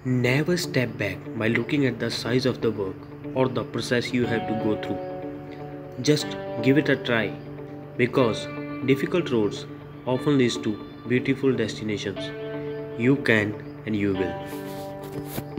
Never step back by looking at the size of the work or the process you have to go through. Just give it a try because difficult roads often lead to beautiful destinations. You can and you will.